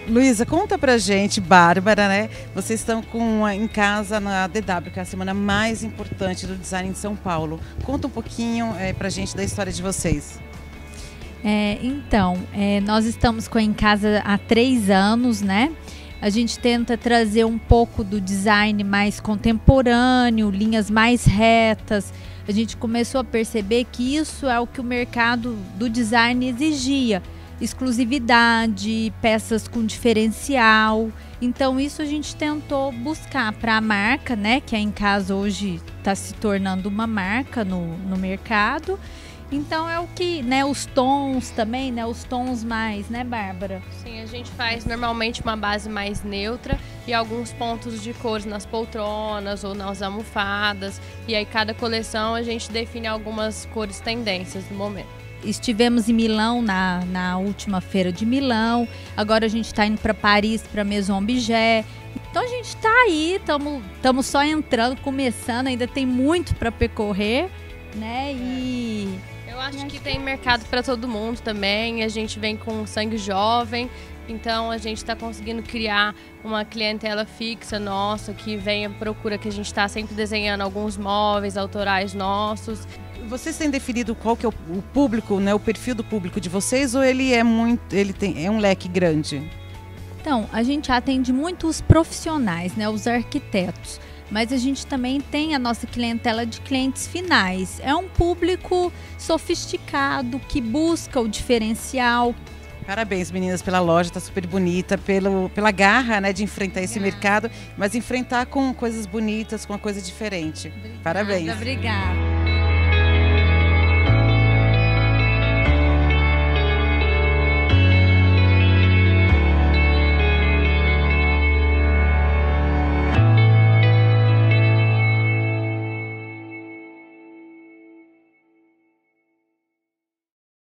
Luísa, conta pra gente, Bárbara, né? Vocês estão em casa na DW, que é a semana mais importante do design em São Paulo. Conta um pouquinho pra gente da história de vocês. Nós estamos com a Em Casa há 3 anos, né? A gente tenta trazer um pouco do design mais contemporâneo, linhas mais retas. A gente começou a perceber que isso é o que o mercado do design exigia. Exclusividade, peças com diferencial. Então isso a gente tentou buscar para a marca, né? Que a Em Casa hoje está se tornando uma marca no mercado. Então é o que, né? Os tons também, né? Os tons mais, né, Bárbara? Sim, a gente faz normalmente uma base mais neutra e alguns pontos de cores nas poltronas ou nas almofadas. E aí cada coleção a gente define algumas cores tendências no momento. Estivemos em Milão na última feira de Milão. Agora a gente está indo para Paris, para Maison Objet. Então a gente está aí, estamos só entrando, começando. Ainda tem muito para percorrer, né? Eu acho que tem mercado para todo mundo também. A gente vem com sangue jovem. Então a gente está conseguindo criar uma clientela fixa nossa que vem à procura, que a gente está sempre desenhando alguns móveis autorais nossos. Vocês têm definido qual que é o público, né, o perfil do público de vocês, ou ele é um leque grande? Então, a gente atende muito os profissionais, né, os arquitetos, mas a gente também tem a nossa clientela de clientes finais. É um público sofisticado que busca o diferencial. Parabéns, meninas, pela loja, tá super bonita, pela garra, né, de enfrentar esse mercado, mas enfrentar com coisas bonitas, com uma coisa diferente. Obrigada, Parabéns. Obrigada.